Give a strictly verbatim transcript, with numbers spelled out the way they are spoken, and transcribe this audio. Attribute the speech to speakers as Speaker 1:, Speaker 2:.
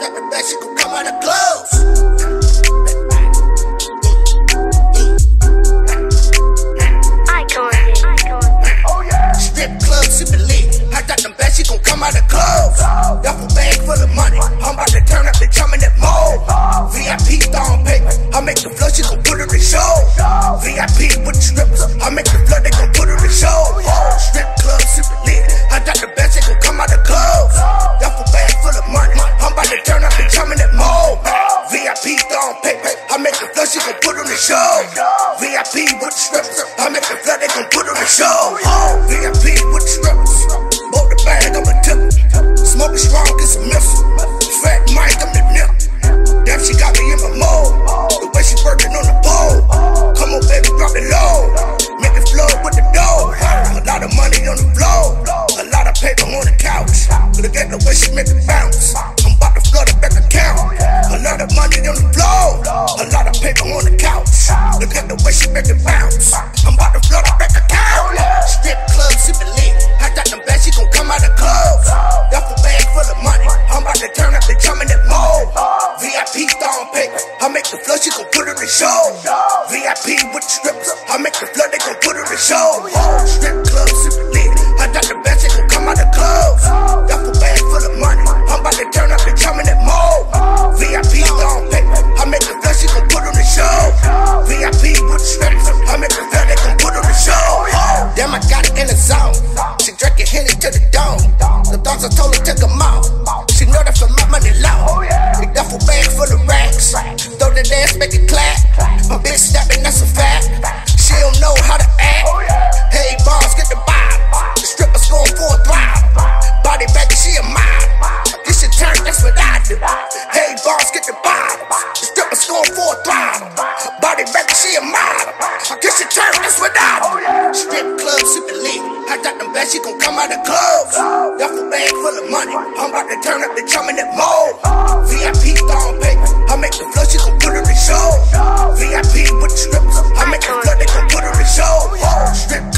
Speaker 1: got the best, she gon' come out of clothes.
Speaker 2: Ikon, Ikon.
Speaker 1: Oh yeah. Strip club, sippin' lean. I got them best, she gon' come out of clothes. Duffel bag full of money. I'm about to turn up the chum in that mall. V I P throwing paper. I make the flood, she gon' put her in show. V I P with the strippers. I make the flood, they gon' put her in show. Strip club, sippin' lean. I got the best, she gon' come out of clothes. Duffel bag full of money. I'm about to turn up the chum in that mall. V I P throwing paper. I make the flood, she gon' put her in show. V I P with the strippers. I make the flood, they gon' put her in show. V I P with the strippers. Bought the bag, I'm a tip. Smoking strong, it's a missile. Fat Mike, I'm the nip. Damn, she got me in my mode. The way she working on the pole. Come on, baby, drop it low. Make it flow with the dough. A lot of money on the floor. A lot of paper on the couch. Look at the way she make it bounce. I'm about to flood the bank account. A lot of money on the floor. A lot of paper on the couch. Look at the way she make it bounce. I'm about to flood the bank account. Strip club, sippin' lean. I got them bad, she gon' come out of clubs. Duffel bag full of money. I'm about to turn up the chum in that mall. V I P throwing paper. I make the flood, she gon' put her in show. V I P with the strippers. I make the flood, they gon' put her in show. Strip club, sippin' lean. I got the best, she gon' come out of clubs. Duffel bag full of money. I'm about to turn up the chum in that mall. V I P throwing paper. I make the flood, she gon' put her in show. V I P with the strippers. I make the flood, they gon' put her in show. Damn, I got it in the zone. She drinking Henny to the dome. The dogs I told her take them out. She know that for my money low. Big duffel bag full of racks. Throw the dance, make it clap. My bitch stepping, that's a fact. She don't know how to act. Hey, boss, get the vibe. The strippers going for a thrive. Body back, she a mob. This your turn, that's what I do. Hey, boss, get the vibe. The strippers going for a thrive. Body back, she a mob. This your turn, that's what I do. Strip club, sippin' lean. I got them bad, she gon' come out of clubs. Duffel bag full of money. I'm about to turn up the chum in that mall. V I P throwing paper. I make the flood, she gon' put her in show. V I P with the strippers. I make the flood, they gon' put her in show. Strip